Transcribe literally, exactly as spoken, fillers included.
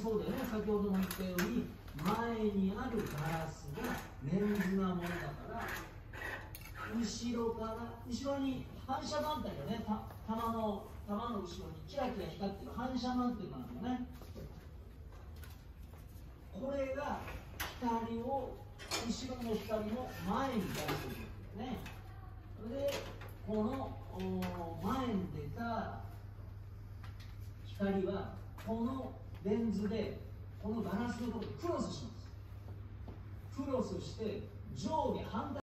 そうだよね、先ほども言ったように前にあるガラスがレンズなものだから後ろから後ろに反射板体がね、た玉の玉の後ろにキラキラ光ってる反射板っていうのがあるのね。これが光を後ろの光の前に出していくんだよね。それでこの前に出た光はこのレンズでこのガラスのところでクロスします。クロスして上下反対